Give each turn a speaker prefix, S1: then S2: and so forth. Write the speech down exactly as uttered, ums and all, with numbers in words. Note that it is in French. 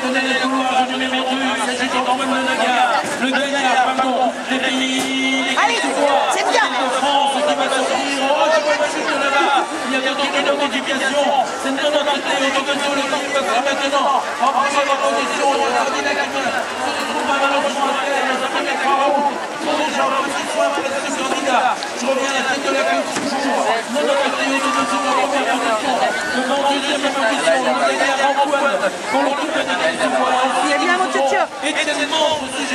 S1: professionnel de couloir numéro deux, il s'agit d'Antoine Lenaga, le gagnant, pardon, des pays de France qui va sortir. Oh, je vois pas juste là-bas, il y a d'autres identifications. C'est de notre côté, autogazole qui passera maintenant en première position. Le candidat qui se retrouve à malheureusement à terre, mais ça peut mettre en route. Sont déjà en petit soin après ce candidat. Je reviens à la tête de la course toujours. De notre côté, autogazole en première position. Devant deuxième position, le gagnant Antoine, pour le couple de Gaël Dubois.
S2: Il y a bien mon tchotcho.
S1: Et tellement,